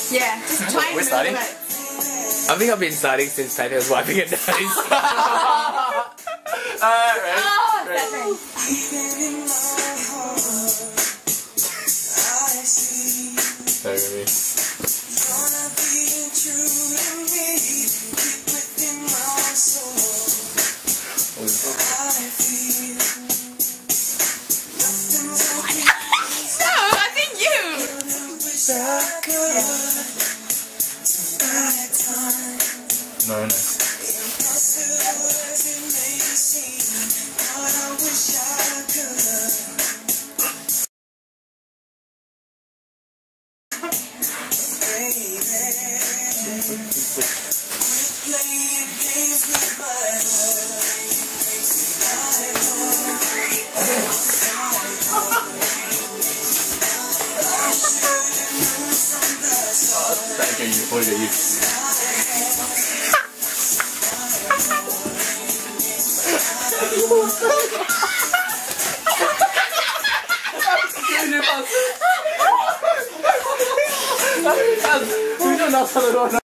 Yeah, just try. We're starting? It. I think I've been starting since Taylor was wiping her nose. Alright, ready? Oh, ready. that's me. No, I think you. No. Thank you. Look at you. Uno no solo